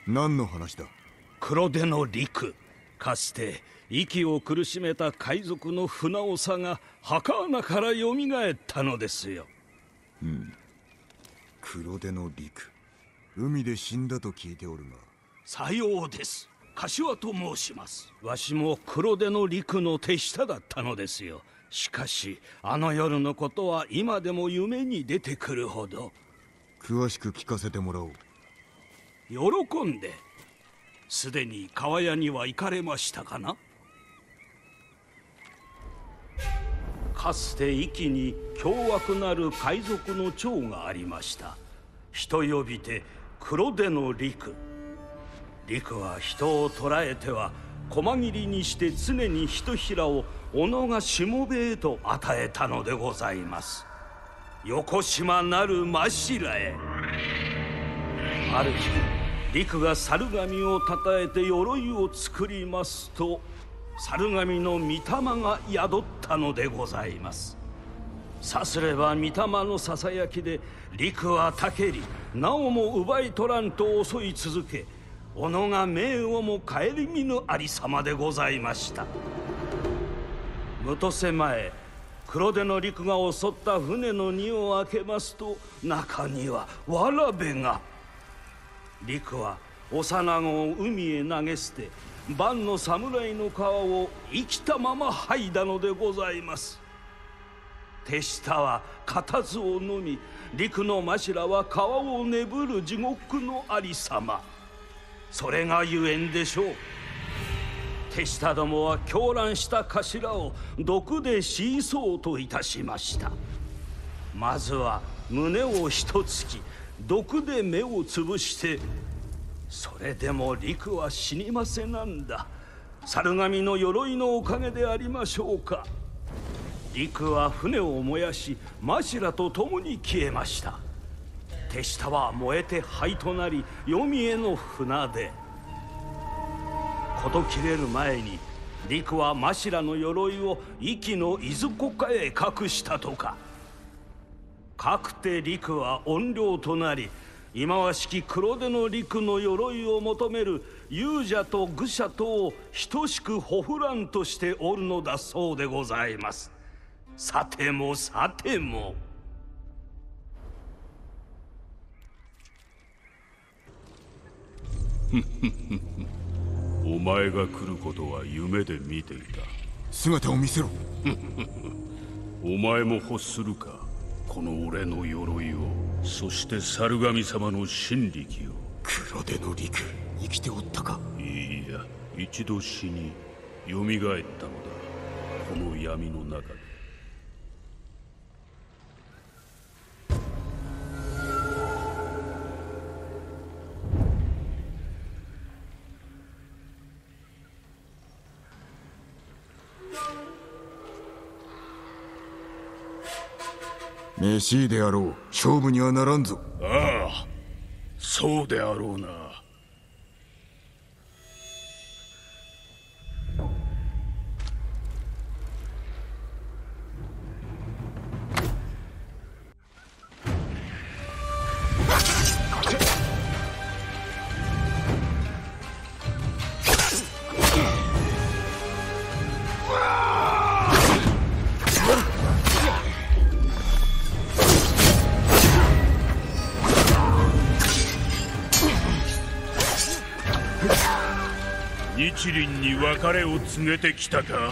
何の話だ？ 黒手の陸、かつて息を苦しめた海賊の船長が墓穴からよみがえったのですよ。 黒手の陸、海で死んだと聞いておるが。 さようです。柏と申します。わしも黒手の陸の手下だったのですよ。しかしあの夜のことは今でも夢に出てくるほど。 詳しく聞かせてもらおう。 喜んで。すでに川屋には行かれましたかな？かつて壱岐に凶悪なる海賊の長がありました。人呼びて黒手の陸。陸は人を捕らえては細切りにして常にひとひらを己がしもべえと与えたのでございます。横島なる真白へ。ある日陸が猿神をたたえて鎧を作りますと、猿神の御霊が宿ったのでございます。さすれば御霊のささやきで陸はたけり、なおも奪い取らんと襲い続け、己が命をも顧みぬありさまでございました。むとせ前、黒手の陸が襲った船の荷を開けますと、中にはわらべが。陸は幼子を海へ投げ捨て、万の侍の皮を生きたまま剥いだのでございます。手下は固唾を飲み、陸の頭は皮を眠る地獄のありさま。それがゆえんでしょう。手下どもは狂乱した頭を毒で死いそうといたしました。まずは胸を一突き、毒で目をつぶして、それでも陸は死にませなんだ。猿神の鎧のおかげでありましょうか。陸は船を燃やし、マシラと共に消えました。手下は燃えて灰となり、黄泉への船出。事切れる前に陸はマシラの鎧を壱岐の伊豆湖下へ隠したとか。かくて陸は怨霊となり、忌まわしき黒手の陸の鎧を求める勇者と愚者とを等しくほふらんとしておるのだそうでございます。さてもさても。 お前が来ることは夢で見ていた。 姿を見せろ。 お前も欲するか、この俺の鎧を、そして猿神様の神力を。 黒手の陸、生きておったか。 いいや、一度死に蘇ったのだ、この闇の中で。 めしいであろう。勝負にはならんぞ。 ああ、そうであろうな。日輪に別れを告げてきたか。